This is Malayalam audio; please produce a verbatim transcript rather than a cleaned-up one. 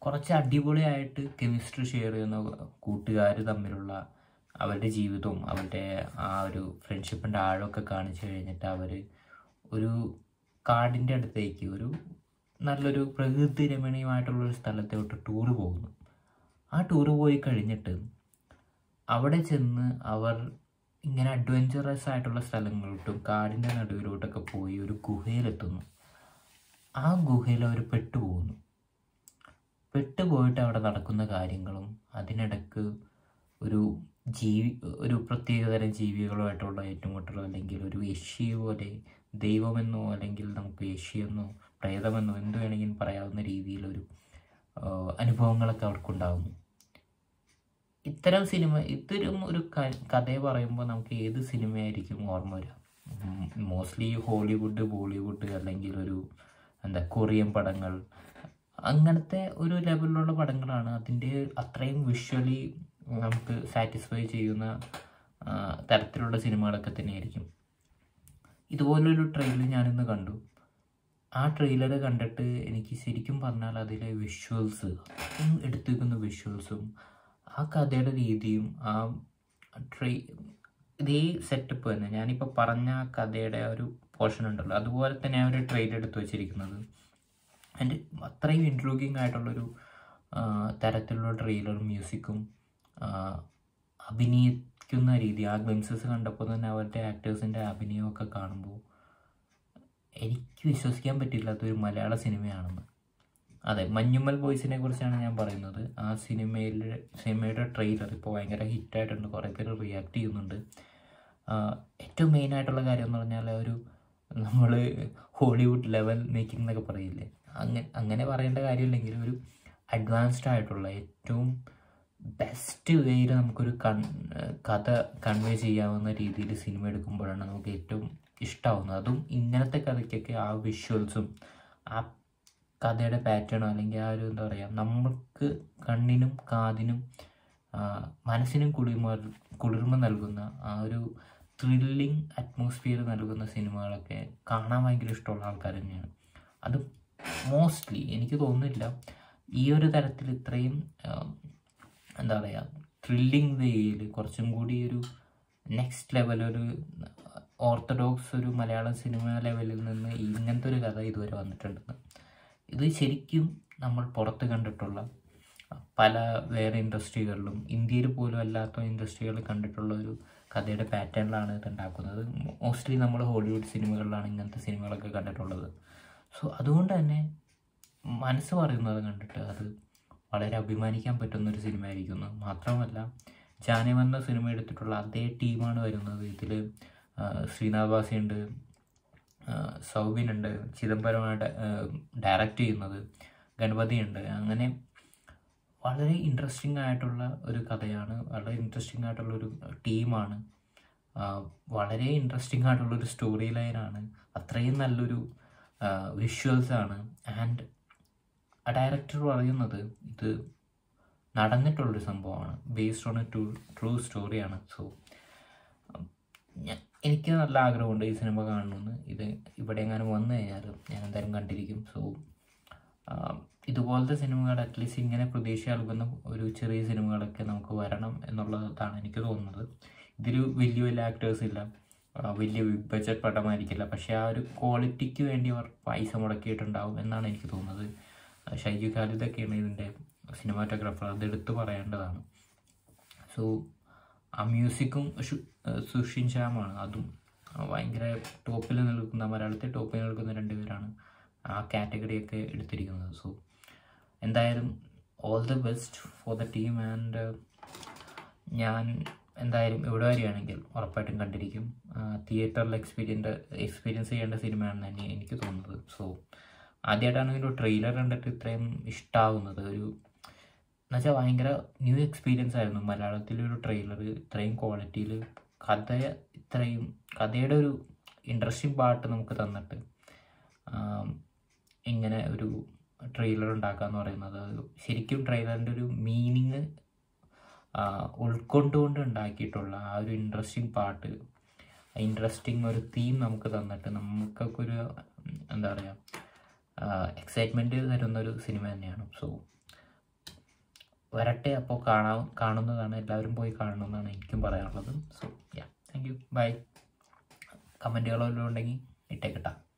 കുറച്ച് അടിപൊളിയായിട്ട് കെമിസ്ട്രി ഷെയർ ചെയ്യുന്ന കൂട്ടുകാർ തമ്മിലുള്ള അവരുടെ ജീവിതവും അവരുടെ ആ ഒരു ഫ്രണ്ട്ഷിപ്പിൻ്റെ ആഴമൊക്കെ കാണിച്ചു കഴിഞ്ഞിട്ട് അവർ ഒരു കാടിൻ്റെ അടുത്തേക്ക് ഒരു നല്ലൊരു പ്രകൃതി രമണീയമായിട്ടുള്ളൊരു സ്ഥലത്തോട്ട് ടൂറ് പോകുന്നു. ആ ടൂറ് പോയി കഴിഞ്ഞിട്ട് അവിടെ ചെന്ന് അവർ ഇങ്ങനെ അഡ്വഞ്ചറസ് ആയിട്ടുള്ള സ്ഥലങ്ങളിലോട്ടും കാടിൻ്റെ നടുവിലോട്ടൊക്കെ പോയി ഒരു ഗുഹയിലെത്തുന്നു. ആ ഗുഹയിൽ അവർ പെട്ടുപോകുന്നു. പെട്ടുപോയിട്ട് അവിടെ നടക്കുന്ന കാര്യങ്ങളും അതിനിടക്ക് ഒരു ജീവി ഒരു പ്രത്യേകതരം ജീവികളുമായിട്ടുള്ള ഏറ്റുമുട്ടലോ അല്ലെങ്കിൽ ഒരു യക്ഷി പോലെ ദൈവമെന്നോ അല്ലെങ്കിൽ നമുക്ക് യക്ഷിയെന്നോ പ്രേതമെന്നോ എന്ത് വേണമെങ്കിലും പറയാവുന്ന രീതിയിലൊരു അനുഭവങ്ങളൊക്കെ അവർക്കുണ്ടാകുന്നു. ഇത്തരം സിനിമ ഇത്തരം ഒരു കഥയെ പറയുമ്പോൾ നമുക്ക് ഏത് സിനിമയായിരിക്കും ഓർമ്മ വരിക? മോസ്റ്റ്ലി ഹോളിവുഡ്, ബോളിവുഡ് അല്ലെങ്കിൽ ഒരു എന്താ കൊറിയൻ പടങ്ങൾ, അങ്ങനത്തെ ഒരു ലെവലിലുള്ള പടങ്ങളാണ്. അതിൻ്റെ അത്രയും വിഷ്വലി നമുക്ക് സാറ്റിസ്ഫൈ ചെയ്യുന്ന തരത്തിലുള്ള സിനിമകളൊക്കെ തന്നെയായിരിക്കും. ഇതുപോലൊരു ട്രെയിലർ ഞാനിന്ന് കണ്ടു. ആ ട്രെയിലർ കണ്ടിട്ട് എനിക്ക് ശരിക്കും പറഞ്ഞാൽ അതിലെ വിഷ്വൽസ്, എടുത്തു വയ്ക്കുന്ന വിഷ്വൽസും ആ കഥയുടെ രീതിയും ആ ട്രെയി ഇതേ സെറ്റപ്പ് തന്നെ ഞാനിപ്പോൾ പറഞ്ഞ ആ കഥയുടെ ഒരു പോർഷൻ ഉണ്ടല്ലോ അതുപോലെ തന്നെ ആ ഒരു ട്രെയിലർ എടുത്ത് വെച്ചിരിക്കുന്നത്. ആൻഡ് അത്രയും ഇൻട്രൂഗിങ് ആയിട്ടുള്ളൊരു തരത്തിലുള്ള ട്രെയിലർ മ്യൂസിക്കും അഭിനയിക്കുന്ന രീതി, ആ ഗ്ലിംസസ് കണ്ടപ്പോൾ തന്നെ അവരുടെ ആക്ടേഴ്സിൻ്റെ അഭിനയമൊക്കെ കാണുമ്പോൾ എനിക്ക് വിശ്വസിക്കാൻ പറ്റില്ലാത്തൊരു മലയാള സിനിമയാണെന്ന്. അതെ, മഞ്ഞുമ്മൽ ബോയ്സിനെ കുറിച്ചാണ് ഞാൻ പറയുന്നത്. ആ സിനിമയിലെ സിനിമയുടെ ട്രെയിലർ ഇപ്പോൾ ഭയങ്കര ഹിറ്റായിട്ടുണ്ട്, കുറേ പേര് റിയാക്ട് ചെയ്യുന്നുണ്ട്. ഏറ്റവും മെയിനായിട്ടുള്ള കാര്യം എന്ന് പറഞ്ഞാൽ ഒരു നമ്മൾ ഹോളിവുഡ് ലെവൽ മേക്കിംഗ് എന്നൊക്കെ പറയില്ലേ, അങ്ങനെ അങ്ങനെ പറയേണ്ട കാര്യമില്ലെങ്കിലും ഒരു അഡ്വാൻസ്ഡ് ആയിട്ടുള്ള ഏറ്റവും ബെസ്റ്റ് വേയിൽ നമുക്കൊരു കൺ കഥ കൺവേ ചെയ്യാവുന്ന രീതിയിൽ സിനിമ എടുക്കുമ്പോഴാണ് നമുക്ക് ഏറ്റവും ഇഷ്ടമാവുന്നത്. അതും ഇങ്ങനത്തെ കഥയ്ക്കൊക്കെ ആ വിഷ്വൽസും ആ കഥയുടെ പാറ്റേണോ അല്ലെങ്കിൽ ആ ഒരു എന്താ പറയുക, നമുക്ക് കണ്ണിനും കാതിനും മനസ്സിനും കുളിർമ കുളിർമ നൽകുന്ന ആ ഒരു ത്രില്ലിങ് അറ്റ്മോസ്ഫിയർ നൽകുന്ന സിനിമകളൊക്കെ കാണാൻ ഭയങ്കര ഇഷ്ടമുള്ള ആൾക്കാർ തന്നെയാണ്. അത് മോസ്റ്റ്ലി എനിക്ക് തോന്നുന്നില്ല ഈ ഒരു തരത്തിൽ ഇത്രയും എന്താ പറയുക ത്രില്ലിങ് വേയിൽ കുറച്ചും കൂടി ഒരു നെക്സ്റ്റ് ലെവൽ ഒരു ഓർത്തഡോക്സ് ഒരു മലയാളം സിനിമ ലെവലിൽ നിന്ന് ഇങ്ങനത്തെ ഒരു കഥ ഇതുവരെ വന്നിട്ടുണ്ടെന്ന്. ഇത് ശരിക്കും നമ്മൾ പുറത്ത് കണ്ടിട്ടുള്ള പല വേറെ ഇൻഡസ്ട്രികളിലും ഇന്ത്യയിൽ പോലും അല്ലാത്ത ഇൻഡസ്ട്രികളിൽ കണ്ടിട്ടുള്ള ഒരു കഥയുടെ പാറ്റേണിലാണ് ഇത് ഉണ്ടാക്കുന്നത്. മോസ്റ്റ്ലി നമ്മൾ ഹോളിവുഡ് സിനിമകളിലാണ് ഇങ്ങനത്തെ സിനിമകളൊക്കെ കണ്ടിട്ടുള്ളത്. സോ അതുകൊണ്ട് തന്നെ മനസ്സ് പറയുന്നത് കണ്ടിട്ട് അത് വളരെ അഭിമാനിക്കാൻ പറ്റുന്നൊരു സിനിമ ആയിരിക്കുന്നു. മാത്രമല്ല ജാനേ എന്ന സിനിമ എടുത്തിട്ടുള്ള അതേ ടീമാണ് വരുന്നത്. ഇതിൽ ശ്രീനാഥ് വാസിയുണ്ട്, സൗബിനുണ്ട്, ചിദംബരമായിട്ട് ഡയറക്റ്റ് ചെയ്യുന്നത് ഗണപതിയുണ്ട്. അങ്ങനെ വളരെ ഇൻട്രസ്റ്റിംഗ് ആയിട്ടുള്ള ഒരു കഥയാണ്, വളരെ ഇൻട്രസ്റ്റിംഗ് ആയിട്ടുള്ളൊരു ടീമാണ്, വളരെ ഇൻട്രസ്റ്റിംഗ് ആയിട്ടുള്ളൊരു സ്റ്റോറി ലൈനാണ്, അത്രയും നല്ലൊരു വിഷ്വൽസാണ്. ആൻഡ് ആ ഡയറക്ടർ പറയുന്നത് ഇത് നടന്നിട്ടുള്ളൊരു സംഭവമാണ്, based on a true true സ്റ്റോറിയാണ്. സോ എനിക്ക് നല്ല ആഗ്രഹമുണ്ട് ഈ സിനിമ കാണണമെന്ന്. ഇത് ഇവിടെ എങ്ങാനും വന്നു കഴിഞ്ഞാലും ഞാൻ എന്തായാലും കണ്ടിരിക്കും. സോ ഇതുപോലത്തെ സിനിമകൾ അറ്റ്ലീസ്റ്റ് ഇങ്ങനെ പ്രതീക്ഷ നൽകുന്ന ഒരു ചെറിയ സിനിമകളൊക്കെ നമുക്ക് വരണം എന്നുള്ളതാണ് എനിക്ക് തോന്നുന്നത്. ഇതിൽ വലിയ വലിയ ആക്ടേഴ്സ് ഇല്ല, വലിയ ബിഗ് ബഡ്ജറ്റ് പടമായിരിക്കില്ല, പക്ഷേ ആ ഒരു ക്വാളിറ്റിക്ക് വേണ്ടി അവർ പൈസ മുടക്കിയിട്ടുണ്ടാവും എന്നാണ് എനിക്ക് തോന്നുന്നത്. ഷൈജു ഖാലിദൊക്കെയാണ് ഇതിൻ്റെ സിനിമാറ്റോഗ്രാഫർ, അത് എടുത്തു പറയേണ്ടതാണ്. സോ ആ മ്യൂസിക്കും സുഷിൻ ശ്യാമാണ്, അതും ഭയങ്കര ടോപ്പിൽ നിൽക്കുന്ന, മലയാളത്തിൽ ടോപ്പിൽ നിൽക്കുന്ന രണ്ടുപേരാണ് ആ കാറ്റഗറിയൊക്കെ എടുത്തിരിക്കുന്നത്. സോ എന്തായാലും all the best for the team. And ഞാൻ എന്തായാലും എവിടെ വരികയാണെങ്കിൽ ഉറപ്പായിട്ടും കണ്ടിരിക്കും. തിയേറ്ററിൽ എക്സ്പീരിയൻസ് എക്സ്പീരിയൻസ് ചെയ്യേണ്ട സിനിമയാണെന്ന് തന്നെ എനിക്ക് തോന്നുന്നത്. സോ ആദ്യമായിട്ടാണ് ഒരു ട്രെയിലർ കണ്ടിട്ട് ഇത്രയും ഇഷ്ടമാവുന്നത്. ഒരു എന്നുവെച്ചാൽ ഭയങ്കര ന്യൂ എക്സ്പീരിയൻസ് ആയിരുന്നു മലയാളത്തിലൊരു ട്രെയിലർ ഇത്രയും ക്വാളിറ്റിയിൽ, കഥ ഇത്രയും കഥയുടെ ഒരു ഇൻട്രസ്റ്റിംഗ് പാർട്ട് നമുക്ക് തന്നിട്ട് ഇങ്ങനെ ഒരു ട്രെയിലർ ഉണ്ടാക്കുക എന്ന് പറയുന്നത് ശരിക്കും ട്രെയിലറിൻ്റെ ഒരു മീനിങ് ഉൾക്കൊണ്ടുകൊണ്ട് ഉണ്ടാക്കിയിട്ടുള്ള ആ ഒരു ഇൻട്രസ്റ്റിംഗ് പാർട്ട്, ഇൻട്രസ്റ്റിംഗ് ഒരു തീം നമുക്ക് തന്നിട്ട് നമുക്കൊക്കെ ഒരു എന്താ പറയുക എക്സൈറ്റ്മെൻറ്റ് തരുന്നൊരു സിനിമ തന്നെയാണ്. സോ വരട്ടെ. അപ്പോൾ കാണാൻ കാണുന്നതാണ്, എല്ലാവരും പോയി കാണണമെന്നാണ് എനിക്കും പറയാനുള്ളത്. So yeah, thank you, bye. കമൻറ്റുകളെല്ലാം ഉണ്ടെങ്കിൽ ഇട്ടേക്കിട്ടാം.